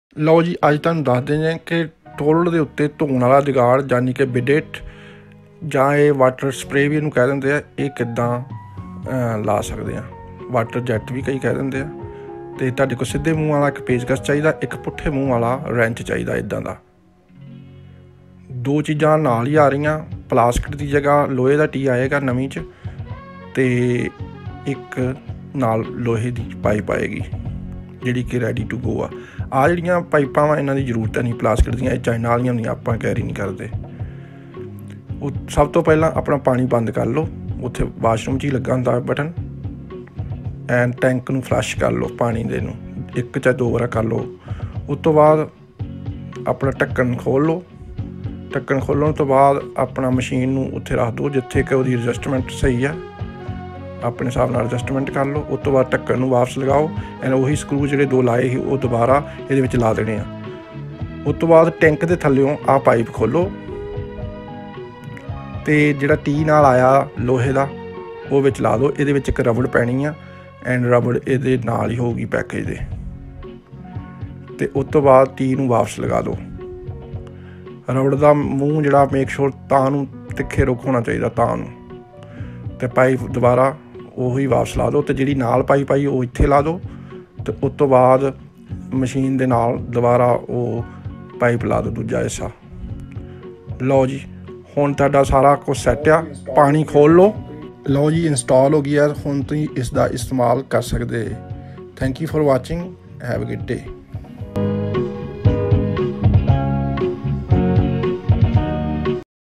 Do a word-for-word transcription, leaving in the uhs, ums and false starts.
ਲਓ ਜੀ, ਅੱਜ ਤੁਹਾਨੂੰ ਦੱਸਦੇ ਨੇ ਕਿ ਟੋਲਡ ਦੇ ਉੱਤੇ ਧੋਣ ਵਾਲਾ ਜੁਗਾੜ ਯਾਨੀ ਕਿ ਬਿਡੇਟ ਜਾਂ ਇਹ ਵਾਟਰ ਸਪਰੇ ਵੀ ਇਹਨੂੰ ਕਹਿ ਦਿੰਦੇ ਆ, ਇਹ ਕਿੱਦਾਂ ਲਾ ਸਕਦੇ ਆ। ਵਾਟਰ ਜੈਟ ਵੀ ਕਈ ਕਹਿ ਦਿੰਦੇ ਆ। ਅਤੇ ਤੁਹਾਡੇ ਕੋਲ ਸਿੱਧੇ ਮੂੰਹ ਵਾਲਾ ਇੱਕ ਪੇਚਕਸ ਚਾਹੀਦਾ, ਇੱਕ ਪੁੱਠੇ ਮੂੰਹ ਵਾਲਾ ਰੈਂਚ ਚਾਹੀਦਾ ਇੱਦਾਂ ਦਾ। ਦੋ ਚੀਜ਼ਾਂ ਨਾਲ ਹੀ ਆ ਰਹੀਆਂ, ਪਲਾਸਟਿਕ ਦੀ ਜਗ੍ਹਾ ਲੋਹੇ ਦਾ ਟੀ ਆਏਗਾ ਨਵੀਂ 'ਚ, ਅਤੇ ਇੱਕ ਨਾਲ ਲੋਹੇ ਦੀ ਪਾਈਪ ਆਏਗੀ ਜਿਹੜੀ ਕਿ ਰੈਡੀ ਟੂ ਗੋ ਆ। ਆਹ ਜਿਹੜੀਆਂ ਪਾਈਪਾਂ ਵਾ ਇਹਨਾਂ ਦੀ ਜ਼ਰੂਰਤ ਨਹੀਂ ਪਲਾਸਟਿਕ ਦੀਆਂ, ਇਹ ਚਾਈਨਾ ਵਾਲੀਆਂ ਹੁੰਦੀਆਂ, ਆਪਾਂ ਕੈਰੀ ਨਹੀਂ ਕਰਦੇ। ਉਹ ਸਭ ਤੋਂ ਪਹਿਲਾਂ ਆਪਣਾ ਪਾਣੀ ਬੰਦ ਕਰ ਲਓ, ਉੱਥੇ ਵਾਸ਼ਰੂਮ 'ਚ ਹੀ ਲੱਗਾ ਹੁੰਦਾ ਬਟਨ, ਐਂਡ ਟੈਂਕ ਨੂੰ ਫਲੱਸ਼ ਕਰ ਲਓ ਪਾਣੀ ਦੇ ਨੂੰ, ਇੱਕ ਜਾਂ ਦੋ ਵਾਰ ਕਰ ਲਓ। ਉਸ ਤੋਂ ਬਾਅਦ ਆਪਣਾ ਢੱਕਣ ਖੋਲ੍ਹ ਲਓ। ਢੱਕਣ ਖੋਲ੍ਹਣ ਤੋਂ ਬਾਅਦ ਆਪਣਾ ਮਸ਼ੀਨ ਨੂੰ ਉੱਥੇ ਰੱਖ ਦਿਓ ਜਿੱਥੇ ਕਿ ਉਹਦੀ ਐਡਜਸਟਮੈਂਟ ਸਹੀ ਆ, ਆਪਣੇ ਹਿਸਾਬ ਨਾਲ ਐਡਜਸਟਮੈਂਟ ਕਰ ਲਓ। ਉਸ ਤੋਂ ਬਾਅਦ ਢੱਕਣ ਨੂੰ ਵਾਪਸ ਲਗਾਓ, ਐਂਡ ਉਹੀ ਸਕਰੂ ਜਿਹੜੇ ਦੋ ਲਾਏ ਸੀ ਉਹ ਦੁਬਾਰਾ ਇਹਦੇ ਵਿੱਚ ਲਾ ਦੇਣੇ ਆ। ਉਸ ਤੋਂ ਬਾਅਦ ਟੈਂਕ ਦੇ ਥੱਲਿਓਂ ਆਹ ਪਾਈਪ ਖੋਲ੍ਹੋ ਅਤੇ ਜਿਹੜਾ ਟੀ ਨਾਲ ਆਇਆ ਲੋਹੇ ਦਾ ਉਹ ਵਿੱਚ ਲਾ ਦਿਓ। ਇਹਦੇ ਵਿੱਚ ਇੱਕ ਰਬੜ ਪੈਣੀ ਆ, ਐਂਡ ਰਬੜ ਇਹਦੇ ਨਾਲ ਹੀ ਹੋਊਗੀ ਪੈਕੇਜ ਦੇ। ਅਤੇ ਉਸ ਤੋਂ ਬਾਅਦ ਟੀ ਨੂੰ ਵਾਪਸ ਲਗਾ ਦਿਓ। ਰਬੜ ਦਾ ਮੂੰਹ ਜਿਹੜਾ ਮੇਕ ਸ਼ੋਰ ਤਾਂ ਨੂੰ ਤਿੱਖੇ ਰੁੱਖ ਹੋਣਾ ਚਾਹੀਦਾ ਤਾਂ ਨੂੰ, ਅਤੇ ਪਾਈਪ ਦੁਬਾਰਾ ਉਹੀ ਵਾਪਸ ਲਾ ਦਿਓ। ਅਤੇ ਜਿਹੜੀ ਨਾਲ ਪਾਈਪ ਆਈ ਉਹ ਇੱਥੇ ਲਾ ਦਿਓ, ਅਤੇ ਉਸ ਤੋਂ ਬਾਅਦ ਮਸ਼ੀਨ ਦੇ ਨਾਲ ਦੁਬਾਰਾ ਉਹ ਪਾਈਪ ਲਾ ਦਿਓ ਦੂਜਾ ਹਿੱਸਾ। ਲਓ ਜੀ, ਹੁਣ ਤੁਹਾਡਾ ਸਾਰਾ ਕੁਛ ਸੈੱਟ ਆ। ਪਾਣੀ ਖੋਲ੍ਹ ਲਓ। ਲਓ ਜੀ, ਇੰਸਟਾਲ ਹੋ ਗਈ ਆ। ਹੁਣ ਤੁਸੀਂ ਇਸ ਦਾ ਇਸਤੇਮਾਲ ਕਰ ਸਕਦੇ। Thank you for watching. Have a good day.